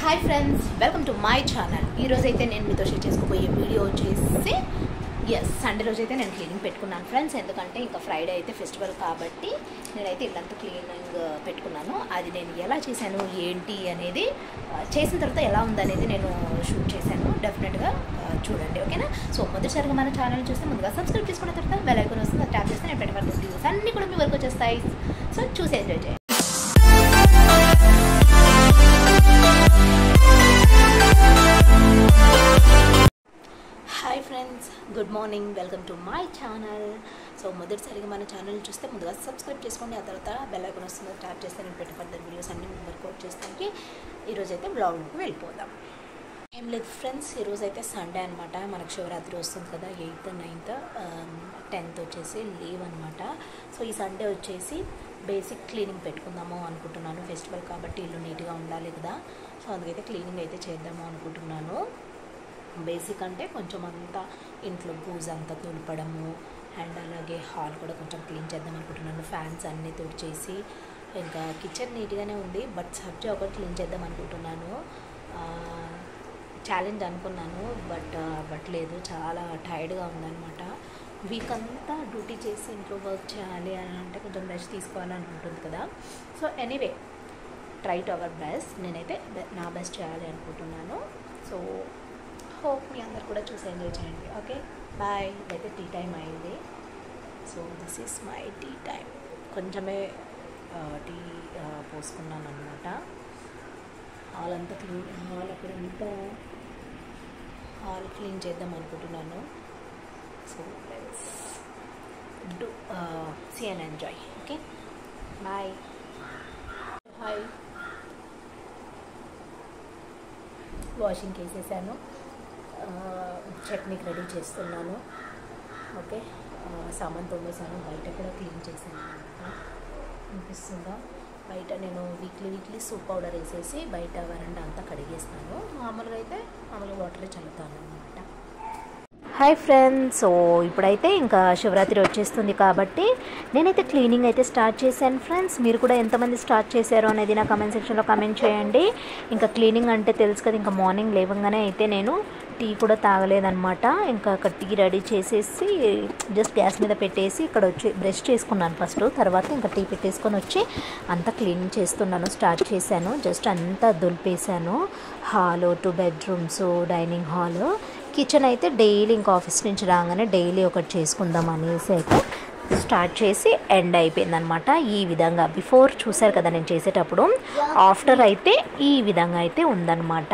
Hi friends, welcome to my channel. ఈరోజైతే నేను మీతో షేర్ చేసుకోబోయే వీడియో వచ్చేసి సండే రోజైతే నేను క్లీనింగ్ పెట్టుకున్నాను ఫ్రెండ్స్. ఎందుకంటే ఇంకా ఫ్రైడే అయితే ఫెస్టివల్ కాబట్టి నేనైతే ఇల్లంతా క్లీనింగ్ పెట్టుకున్నాను. అది నేను ఎలా చేశాను ఏంటి అనేది చేసిన తర్వాత ఎలా ఉందనేది నేను షూట్ చేశాను. డెఫినెట్గా చూడండి, ఓకేనా? సో మొదటిసారిగా మన ఛానల్ చూస్తే ముందుగా సబ్స్క్రైబ్ చేసుకున్న తర్వాత బెల్ ఐకాన్ వస్తుంది, అది ట్యాప్ చేస్తే నేను పెట్టబడిన వీడియోస్ అన్నీ కూడా మీ వరకు వచ్చేస్తాయి. సో చూసి ఎంజాయ్ చేయండి. Hi friends, good morning, welcome to my channel. So మొదటిసారిగా మన ఛానల్ చూస్తే ముందుగా సబ్స్క్రైబ్ చేసుకోండి, ఆ తర్వాత బెల్ ఐకాన్ వస్తుంది, ట్యాప్ చేస్తే నేను పెట్టబడిన వీడియోస్ అన్నీ వర్క్ అవుట్ చేస్తానికి. ఈరోజైతే బ్లాగ్లోకి వెళ్ళిపోదాం. ఏం లేదు ఫ్రెండ్స్, ఈరోజైతే సండే అనమాట. మనకు శివరాత్రి వస్తుంది కదా, 8th, 9th, 10th వచ్చేసి లీవ్ అనమాట. సో ఈ సండే వచ్చేసి బేసిక్ క్లీనింగ్ పెట్టుకుందాము అనుకుంటున్నాను. ఫెస్టివల్ కాబట్టి ఇల్లు నీట్గా ఉండాలి కదా, సో అందుకైతే క్లీనింగ్ అయితే చేద్దాము అనుకుంటున్నాను. బేసిక్ అంటే కొంచెం అంతా ఇంట్లో బూజు అంతా తులపడము, అండ్ అలాగే హాల్ కూడా కొంచెం క్లీన్ చేద్దాం అనుకుంటున్నాను. ఫ్యాన్స్ అన్నీ తుడిచేసి, ఇంకా కిచెన్ నీట్గానే ఉంది, బట్ సబ్జా ఒకటి క్లీన్ చేద్దాం అనుకుంటున్నాను. ఛాలెంజ్ అనుకున్నాను, బట్ లేదు, చాలా టైర్డ్గా ఉందన్నమాట. వీక్ అంతా డ్యూటీ చేసి ఇంట్లో వర్క్ చేయాలి అని అంటే కొంచెం రెస్ట్ తీసుకోవాలని ఉంటుంది కదా. So anyway, try to our best. నేనైతే నా బెస్ట్ చేయాలి అనుకుంటున్నాను. సో హోప్ మీ అందరు కూడా చూసి ఎంజాయ్ చేయండి. Okay, bye. ఇదైతే టీ టైం అయింది. So this is my tea time. కొంచెమే టీ పోసుకున్నాను అనమాట. హాల్ అంతా హాల్ క్లీన్ చేద్దాం అనుకుంటున్నాను. So let's do see and enjoy. Okay, bye. Hi, washing వేసేసాను, చట్నీకి రెడీ చేస్తున్నాను. ఓకే, సామాన్ తోమేసాను, బయట కూడా క్లీన్ చేశాను అనమాట. అనిపిస్తుందా? బయట నేను వీక్లీ సూప్ పౌడర్ వేసేసి బయట వరండా అంతా కడిగేస్తాను. మామూలుగా వాటరే చల్లుతాను అనమాట. హాయ్ ఫ్రెండ్స్, సో ఇప్పుడైతే ఇంకా శివరాత్రి వచ్చేస్తుంది కాబట్టి నేనైతే క్లీనింగ్ అయితే స్టార్ట్ చేశాను ఫ్రెండ్స్. మీరు కూడా ఎంతమంది స్టార్ట్ చేశారో అనేది నా కమెంట్ సెక్షన్లో కమెంట్ చేయండి. ఇంకా క్లీనింగ్ అంటే తెలుసు కదా, ఇంకా మార్నింగ్ లేవగానే అయితే నేను టీ కూడా తాగలేదనమాట. ఇంకా అక్కడ టీ రెడీ చేసేసి జస్ట్ గ్యాస్ మీద పెట్టేసి ఇక్కడ వచ్చి బ్రష్ చేసుకున్నాను ఫస్ట్, తర్వాత ఇంకా టీ పెట్టేసుకొని వచ్చి అంతా క్లీనింగ్ చేస్తున్నాను, స్టార్ట్ చేశాను. జస్ట్ అంతా దులిపేశాను. Hall, 2 bedrooms, dining hall, kitchen అయితే డైలీ ఇంకా ఆఫీస్ నుంచి రాగానే డైలీ ఒకటి చేసుకుందాం అనేసి అయితే స్టార్ట్ చేసి ఎండ్ అయిపోయిందనమాట. ఈ విధంగా బిఫోర్ చూసారు కదా నేను చేసేటప్పుడు, ఆఫ్టర్ అయితే ఈ విధంగా అయితే ఉందన్నమాట.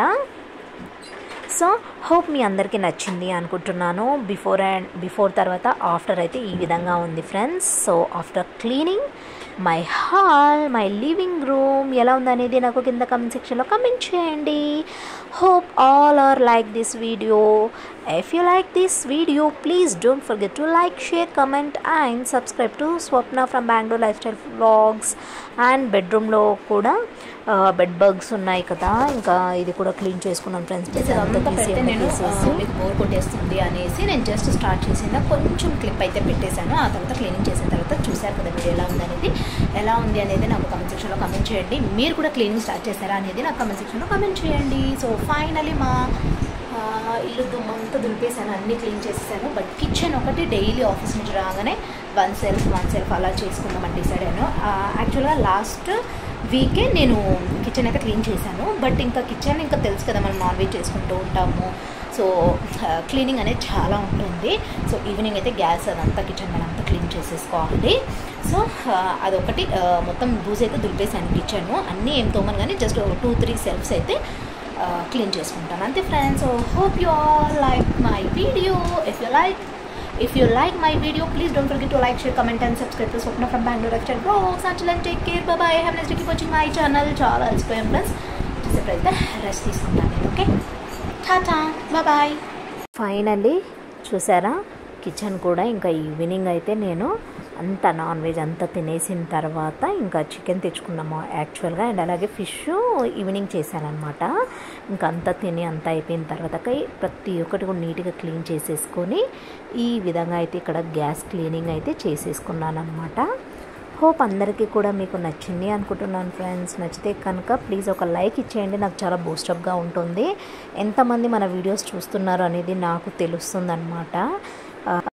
సో హోప్ మీ అందరికీ నచ్చింది అనుకుంటున్నాను. బిఫోర్ తర్వాత ఆఫ్టర్ అయితే ఈ విధంగా ఉంది friends. So after cleaning my hall, my living room ఎలా ఉందనేది నాకు కింద కమెంట్ సెక్షన్లో కమెంట్ చేయండి. Hope all are like this video. If you like this video, please don't forget to like, share, comment and subscribe to Swapna from Bangalore Lifestyle Vlogs. And bedroom లో కూడా bed bugs ఉన్నాయి కదా, ఇంకా ఇది కూడా clean చేసుకున్నాను friends. నేను మీకు బోర్ కొట్టేస్తుంది అనేసి నేను జస్ట్ స్టార్ట్ చేసిన కొంచెం క్లిప్ అయితే పెట్టేశాను. ఆ తర్వాత క్లీనింగ్ చేసిన తర్వాత చూశారు కదా వీడియో ఎలా ఉంది అనేది నాకు కమెంట్ సెక్షన్లో కమెంట్ చేయండి. మీరు కూడా క్లీనింగ్ స్టార్ట్ చేశారా అనేది నాకు కమెంట్ సెక్షన్లో కమెంట్ చేయండి. సో ఫైనలీ మా ఇల్లు దుమ్మంతా దులిపేసాను, అన్నీ క్లీన్ చేసేసాను. బట్ కిచెన్ ఒకటి డైలీ ఆఫీస్ నుంచి రాగానే వన్ సెల్ఫ్ అలా చేసుకుందామని డిసైడ్ అయ్యాను. యాక్చువల్గా లాస్ట్ వీకే నేను కిచెన్ అయితే క్లీన్ చేశాను. బట్ ఇంకా కిచెన్ ఇంకా తెలుసు కదా, మనం నాన్ వెజ్ చేసుకుంటూ ఉంటాము. సో క్లీనింగ్ అనేది చాలా ఉంటుంది. సో ఈవినింగ్ అయితే గ్యాస్ అదంతా కిచెన్ మనంతా క్లీన్ చేసేసుకోవాలి. సో అదొకటి మొత్తం బూజ్ అయితే దులిపేసాను. కిచెన్ అన్నీ ఏం తోమను కానీ జస్ట్ 2-3 సెల్ఫ్స్ అయితే క్లీన్ చేసుకుంటాను అంతే friends. So hope you all like my video. If you like my video, please don't forget to like, share, comment and subscribe to Swapna from Bangalore Lifestyle Vlogs. Until then, take care, bye bye, have a nice day, keep watching my channel. చాలా అలసిపోయాం friends, చేసేప్పుడైతే rest తీసుకుంటాను నేను. Okay, tata, bye bye. Finally చూసారా, kitchen కూడా ఇంకా evening అయితే నేను అంతా non veg అంతా తినేసిన తర్వాత ఇంకా చికెన్ తెచ్చుకున్నాము యాక్చువల్గా, అండ్ అలాగే ఫిష్ ఈవినింగ్ చేశానమాట. ఇంకా అంతా తిని అంతా అయిపోయిన తర్వాత ప్రతి ఒక్కటి కూడా నీట్గా క్లీన్ చేసేసుకొని ఈ విధంగా అయితే ఇక్కడ గ్యాస్ క్లీనింగ్ అయితే చేసేసుకున్నాను అనమాట. హోప్ అందరికీ కూడా మీకు నచ్చింది అనుకుంటున్నాను ఫ్రెండ్స్. నచ్చితే కనుక ప్లీజ్ ఒక లైక్ ఇచ్చేయండి, నాకు చాలా బూస్టప్గా ఉంటుంది. ఎంతమంది మన వీడియోస్ చూస్తున్నారు అనేది నాకు తెలుస్తుంది అన్నమాట.